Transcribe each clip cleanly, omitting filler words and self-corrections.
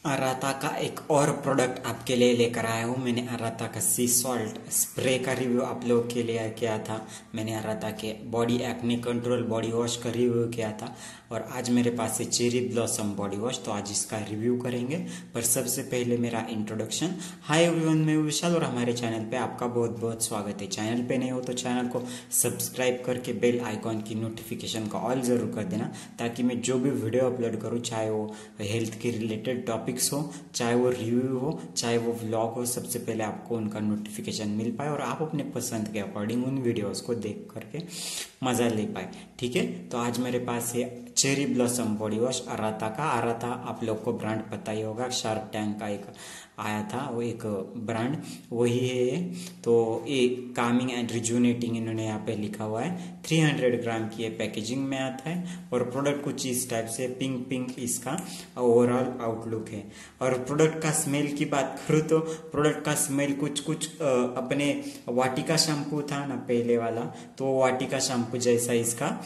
अराता का एक और प्रोडक्ट आपके लिए लेकर आया हूँ। मैंने अराता का सी सॉल्ट स्प्रे का रिव्यू आप लोग के लिए किया था। मैंने अराता के body acne control body wash का रिव्यू किया था और आज मेरे पास है चेरी ब्लॉसम बॉडी वॉश, तो आज इसका रिव्यू करेंगे। पर सबसे पहले मेरा इंट्रोडक्शन। हाय एवरीवन, मैं विशाल और हमारे चैनल पे आपका बहुत बहुत स्वागत है। चैनल पे नहीं हो तो चैनल को सब्सक्राइब करके बेल आइकॉन की नोटिफिकेशन का ऑल जरूर कर देना, ताकि मैं जो भी वीडियो अपलोड करूँ, चाहे वो हेल्थ के रिलेटेड टॉपिक्स हो, चाहे वो रिव्यू हो, चाहे वो व्लॉग हो, सबसे पहले आपको उनका नोटिफिकेशन मिल पाए और आप अपने पसंद के अकॉर्डिंग उन वीडियोस को देख करके मजा ले पाए। ठीक है, तो आज मेरे पास है cherry blossom body wash Arata का। अराता आप लोग को ब्रांड पता ही होगा, शार्क टैंक का एक आया था वो एक ब्रांड, वही है ये। तो ये कामिंग एंड रिजुनेटिंग इन्होंने यहाँ पे लिखा हुआ है। 300 ग्राम की ये पैकेजिंग में आता है और प्रोडक्ट कुछ इस टाइप से पिंक पिंक इसका ओवरऑल आउटलुक है। और प्रोडक्ट का स्मेल की बात करूँ तो प्रोडक्ट का स्मेल कुछ कुछ अपने वाटिका शैम्पू था ना पहले वाला, तो वाटिका शैम्पू जैसा इसका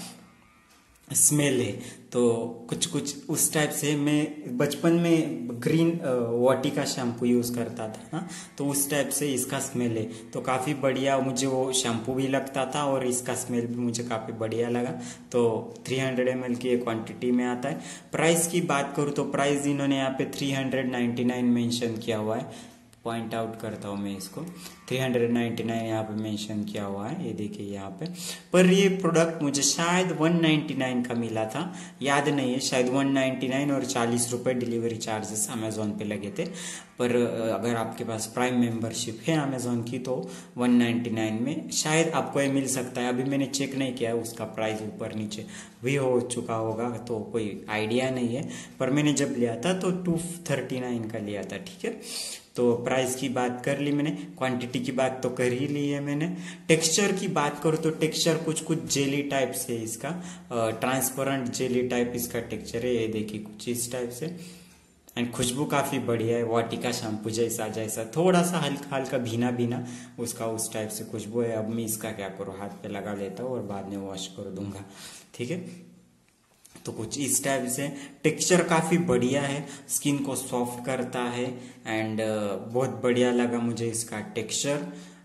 स्मेल है। तो कुछ कुछ उस टाइप से मैं बचपन में ग्रीन वाटिका शैम्पू यूज़ करता था ना, तो उस टाइप से इसका स्मेल है। तो काफ़ी बढ़िया मुझे वो शैम्पू भी लगता था और इसका स्मेल भी मुझे काफ़ी बढ़िया लगा। तो 300 ml की क्वांटिटी में आता है। प्राइस की बात करूँ तो प्राइस इन्होंने यहाँ पे 399 मेंशन किया हुआ है। पॉइंट आउट करता हूँ मैं इसको, 399 यहाँ पे मेंशन किया हुआ है, ये देखिए यहाँ पे। पर ये प्रोडक्ट मुझे शायद 199 का मिला था, याद नहीं है, शायद 199 और 40 रुपये डिलीवरी चार्जेस अमेजोन पे लगे थे। पर अगर आपके पास प्राइम मेंबरशिप है अमेजोन की तो 199 में शायद आपको ये मिल सकता है। अभी मैंने चेक नहीं किया उसका प्राइस ऊपर नीचे भी हो चुका होगा, तो कोई आइडिया नहीं है। पर मैंने जब लिया था तो 239 का लिया था। ठीक है, तो प्राइस की बात कर ली मैंने, क्वांटिटी की बात तो कर ही ली है मैंने। टेक्सचर की बात करूँ तो टेक्सचर कुछ कुछ जेली टाइप से इसका, ट्रांसपेरेंट जेली टाइप इसका टेक्सचर है, ये देखिए कुछ इस टाइप से। एंड खुशबू काफ़ी बढ़िया है, वाटिका शैम्पू जैसा जैसा, थोड़ा सा हल्का हल्का भीना भीना उसका उस टाइप से खुशबू है। अब मैं इसका क्या करूँ, हाथ पे लगा लेता हूँ और बाद में वॉश कर दूंगा। ठीक है, तो कुछ इस टाइप से टेक्सचर काफ़ी बढ़िया है, स्किन को सॉफ्ट करता है एंड बहुत बढ़िया लगा मुझे इसका टेक्सचर।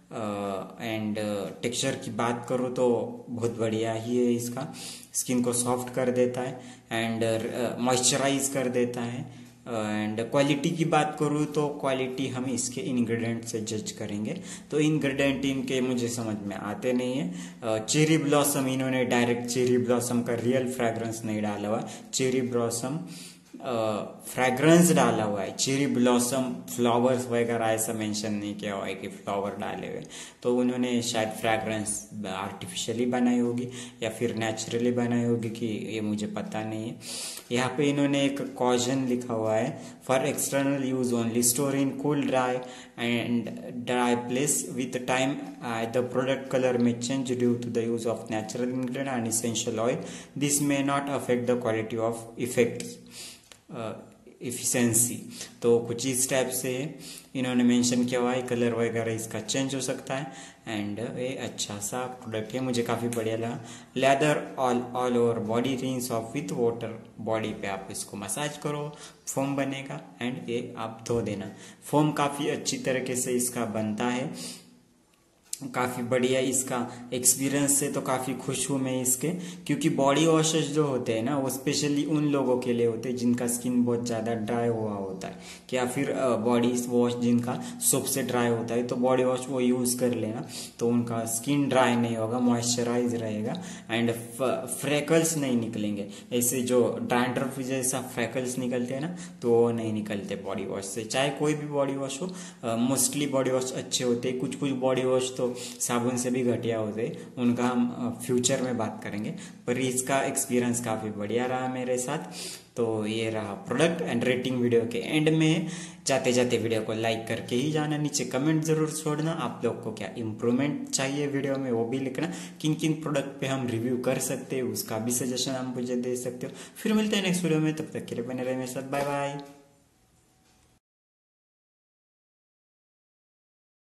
एंड टेक्सचर की बात करूँ तो बहुत बढ़िया ही है, इसका स्किन को सॉफ्ट कर देता है एंड मॉइस्चराइज कर देता है। एंड क्वालिटी की बात करूँ तो क्वालिटी हम इसके इंग्रेडिएंट से जज करेंगे, तो इंग्रेडिएंट इनके मुझे समझ में आते नहीं है। चेरी ब्लॉसम, इन्होंने डायरेक्ट चेरी ब्लॉसम का रियल फ्रेग्रेंस नहीं डाला हुआ, चेरी ब्लॉसम फ्रेग्रेंस डाला हुआ है। चेरी ब्लॉसम फ्लावर्स वगैरह ऐसा मेंशन नहीं किया हुआ है कि फ्लावर डाले हुए, तो उन्होंने शायद फ्रेग्रेंस आर्टिफिशियली बनाई होगी या फिर नेचुरली बनाई होगी कि ये मुझे पता नहीं है। यहाँ पे इन्होंने एक कॉजन लिखा हुआ है, for external use only, store in cool dry and dry place with time the product colour में change due to the use of natural ingredient and essential oil, this may not affect the quality of efficiency. तो कुछ इस type से इन्होंने mention किया हुआ है, colour वगैरह इसका चेंज हो सकता है एंड ये अच्छा सा प्रोडक्ट है, मुझे काफ़ी बढ़िया लगा। Lather all over body, rinse off with water, body पे आप इसको मसाज करो, फोम बनेगा एंड ये आप धो देना। फोम काफ़ी अच्छी तरीके से इसका बनता है, काफ़ी बढ़िया इसका एक्सपीरियंस से तो काफ़ी खुश हूँ मैं इसके, क्योंकि बॉडी वॉशेस जो होते हैं ना वो स्पेशली उन लोगों के लिए होते हैं जिनका स्किन बहुत ज़्यादा ड्राई हुआ होता है, या फिर बॉडी वॉश जिनका सोप से ड्राई होता है, तो बॉडी वॉश वो यूज़ कर लेना, तो उनका स्किन ड्राई नहीं होगा, मॉइस्चराइज रहेगा एंड फ्रेकल्स नहीं निकलेंगे। ऐसे जो डैंड्रफ जैसा फ्रेकल्स निकलते हैं ना, तो वो नहीं निकलते बॉडी वॉश से, चाहे कोई भी बॉडी वॉश हो। मोस्टली बॉडी वॉश अच्छे होते हैं, कुछ कुछ बॉडी वॉश तो साबुन से भी घटिया होते, उनका हम फ्यूचर में बात करेंगे। पर इसका एक्सपीरियंस काफ़ी बढ़िया रहा मेरे साथ। तो ये रहा प्रोडक्ट एंड रेटिंग वीडियो के एंड में। जाते जाते वीडियो को लाइक करके ही जाना, नीचे कमेंट जरूर छोड़ना, आप लोग को क्या इम्प्रूवमेंट चाहिए वीडियो में वो भी लिखना, किन किन प्रोडक्ट पे हम रिव्यू कर सकते हैं उसका भी सजेशन हम मुझे दे सकते हो। फिर मिलते हैं नेक्स्ट वीडियो में, तब तक के लिए बने रहे मेरे साथ, बाय बाय।